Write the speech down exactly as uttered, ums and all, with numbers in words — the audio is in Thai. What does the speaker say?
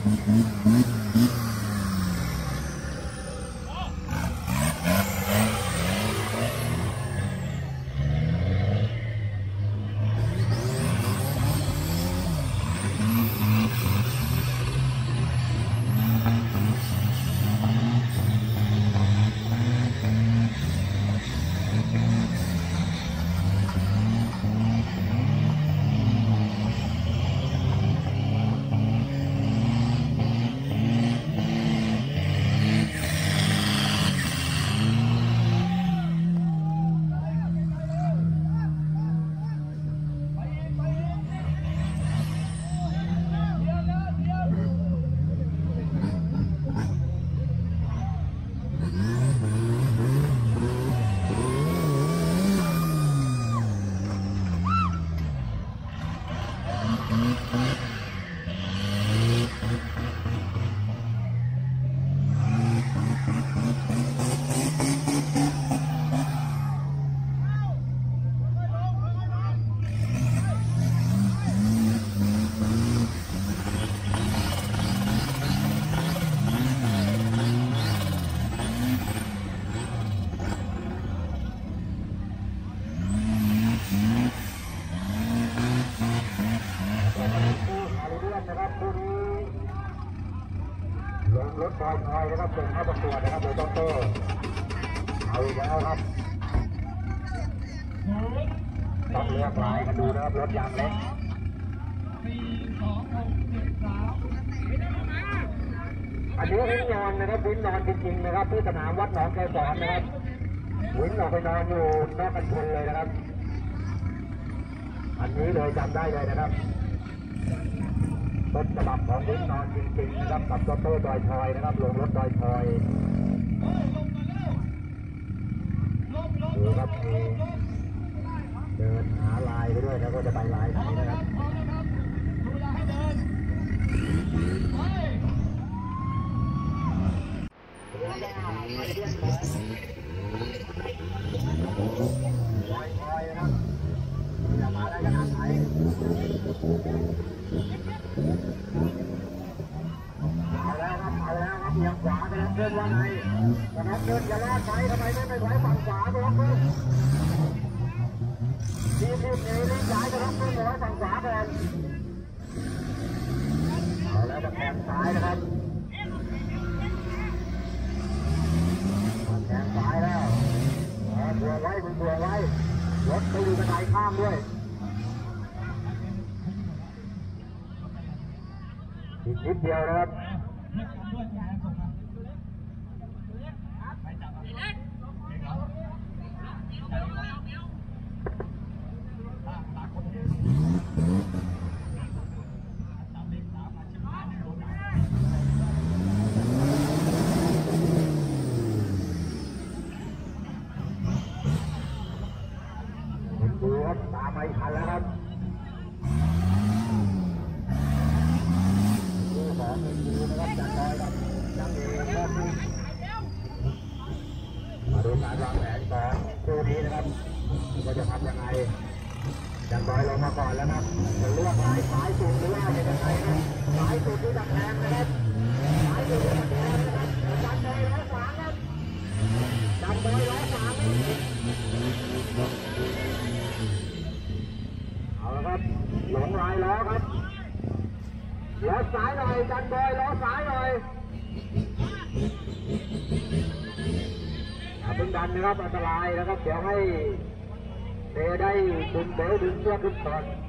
รถคอยคอยนะครับส่งเข้าประกวดนะครับโดยดรเอาอีกแล้วครับต้องเลือกลายกันดูนะครับรถยางเล็กอันนี้วินนอนนะครับวินนอนจริงๆนะครับที่สนามวัดหนองไกรสอนนะครับวินออกไปนอนอยู่นอกกันชนเลยนะครับอันนี้เลยจำได้เลยนะครับต้นฉบับของวินนอนจริงๆนะครับกับโตโต้ดอยทอยนะครับลงรถดอยทอยดูครับเดินหาลายไปด้วยแล้วก็จะไปลายไหนนะครับดอยทอยนะครับจะมาได้ขนาดไหนเอาแล้วครับเอาแล้วครับเอียงขวานะครับเดินว่าไงนะครับเดินจะรอดไหมทำไมไม่ไปไหวฝั่งขวาไปครับเพื่อนทีมทีมนี้รีบย้ายนะครับเพื่อนไปไว้ฝั่งขวาก่อนเอาแล้วจะแทงซ้ายนะครับแทงซ้ายแล้วเบื่อไว้มึงเบื่อไว้รถไปอยู่กระไดข้ามด้วยอีกนิดเดียวนะครับดูครับตามไปทันแล้วครับดูของดูนะครับจันทอยกับจังเองก็คือมาดูการวางแผนของคู่นี้นะครับว่าจะทำยังไงจันทอยลงมาก่อนแล้วครับจะเลือกลายสายสุดหรือว่าจะยังไงครับสายสุดที่ดักแทงนะครับสายสุดที่ดักแทงนะครับจันทอยล้อขวางครับจันทอยล้อขวางเอาละครับหลงลายล้อครับล้อซ้ายหน่อยจันทอยล้อซ้ายหน่อยอย่าเพิ่งดันนะครับอันตรายนะครับเดี๋ยวให้เตะได้ดึงเบลดึงเชือกขึ้นก่อน